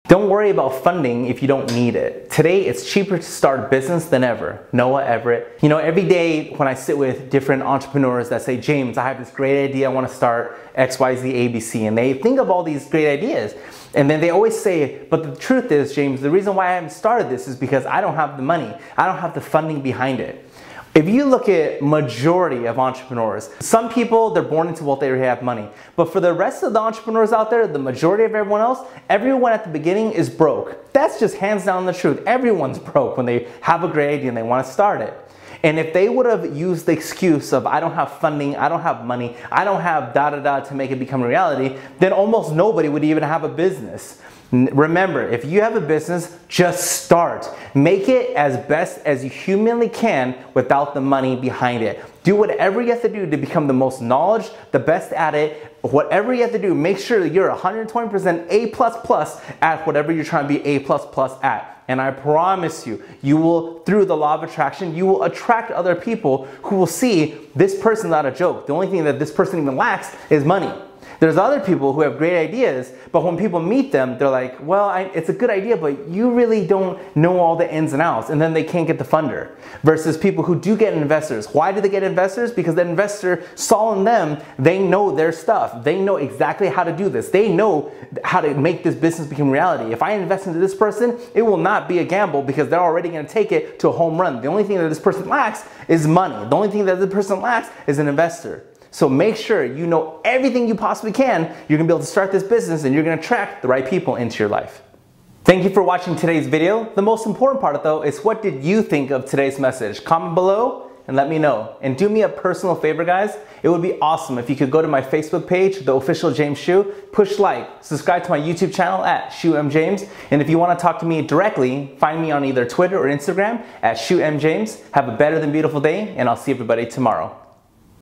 Don't worry about funding if you don't need it. Today, it's cheaper to start a business than ever. Noah Everett. You know, every day when I sit with different entrepreneurs that say, James, I have this great idea, I want to start XYZ ABC, and they think of all these great ideas. And then they always say, but the truth is, James, the reason why I haven't started this is because I don't have the money. I don't have the funding behind it. If you look at majority of entrepreneurs, some people, they're born into wealth, they already have money. But for the rest of the entrepreneurs out there, the majority of everyone else, everyone at the beginning is broke. That's just hands down the truth. Everyone's broke when they have a great idea and they want to start it. And if they would have used the excuse of, I don't have funding, I don't have money, I don't have da-da-da to make it become a reality, then almost nobody would even have a business. Remember, if you have a business, just start. Make it as best as you humanly can without the money behind it. Do whatever you have to do to become the most knowledge, the best at it. Whatever you have to do, make sure that you're 120% A++ at whatever you're trying to be A++ at. And I promise you, you will, through the law of attraction, you will attract other people who will see this person's not a joke. The only thing that this person even lacks is money. There's other people who have great ideas, but when people meet them, they're like, well, it's a good idea, but you really don't know all the ins and outs, and then they can't get the funder. Versus people who do get investors. Why do they get investors? Because the investor saw in them, they know their stuff. They know exactly how to do this. They know how to make this business become reality. If I invest into this person, it will not be a gamble because they're already going to take it to a home run. The only thing that this person lacks is money. The only thing that this person lacks is an investor. So make sure you know everything you possibly can. You're gonna be able to start this business and you're gonna attract the right people into your life. Thank you for watching today's video. The most important part though is, what did you think of today's message? Comment below and let me know. And do me a personal favor, guys. It would be awesome if you could go to my Facebook page, The Official James Shu, push like, subscribe to my YouTube channel at ShuMJames, and if you want to talk to me directly, find me on either Twitter or Instagram at ShuMJames. Have a better than beautiful day, and I'll see everybody tomorrow.